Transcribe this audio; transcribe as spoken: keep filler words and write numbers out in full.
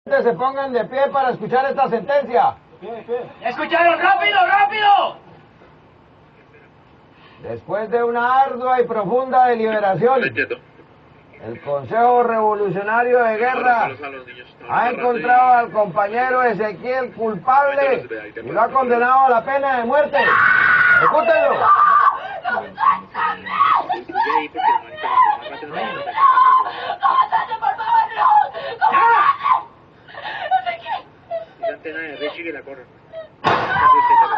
Se pongan de pie para escuchar esta sentencia. ¿Qué, qué? ¡Escucharon! ¡Rápido, rápido! Después de una ardua y profunda deliberación, el Consejo Revolucionario de Guerra ha encontrado al compañero Ezequiel culpable y lo ha condenado a la pena de muerte. ¡Ejecútenlo! Antena de Richie que la corre.